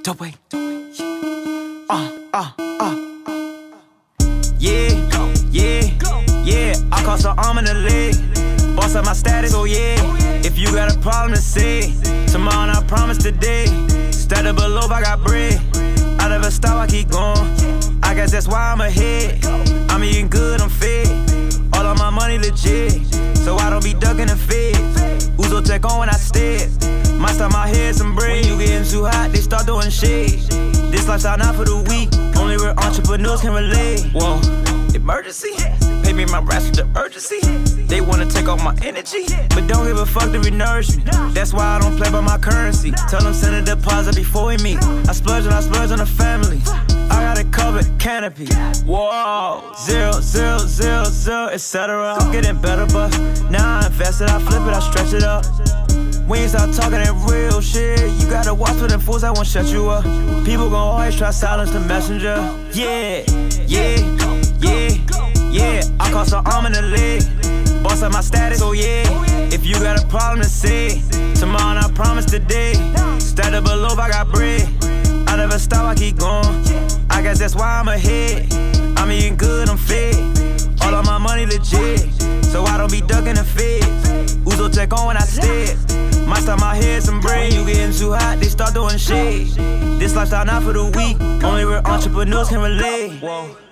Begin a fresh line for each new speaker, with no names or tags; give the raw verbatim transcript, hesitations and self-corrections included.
Dope way. Uh, uh, uh. Yeah, yeah, yeah. I caught some arm in the leg. Boss up my status, oh yeah. If you got a problem to say, tomorrow I promise today. Started below, I got bread. I never stop, I keep going. I guess that's why I'm ahead. I'm eating good, I'm fed. All of my money legit, so I don't be ducking the feds. Uzo check on when I step. Might start my head some bread. When you getting too hot, they start doing shit. This lifestyle not for the weak. Only real entrepreneurs can relate. Whoa, emergency. Pay me my rest with the urgency. They wanna take off my energy, but don't give a fuck to re-nourish me. That's why I don't play by my currency. Tell them send a deposit before we meet. I splurge and I splurge on the family. I got it covered, canopy. Whoa, zero, zero, zero, zero, et cetera. I'm getting better, but now I invest it, I flip it, I stretch it up. We ain't start talking that real shit. You gotta watch for them fools that won't shut you up. People gon' always try to silence the messenger. Yeah, yeah, yeah, yeah. I caught some arm in the leg. Boss up my status, oh yeah. If you got a problem to say, tomorrow I promise today. Started below, I got bread. I never stop, I keep going. I guess that's why I'm ahead. I'm eating good, I'm fed. All of my money legit, so I don't be ducking the feds. Uzo check on when I step. Might start my head some bread. You getting too hot, they start doing shit. This lifestyle not for the weak. Only real entrepreneurs can relate. Whoa.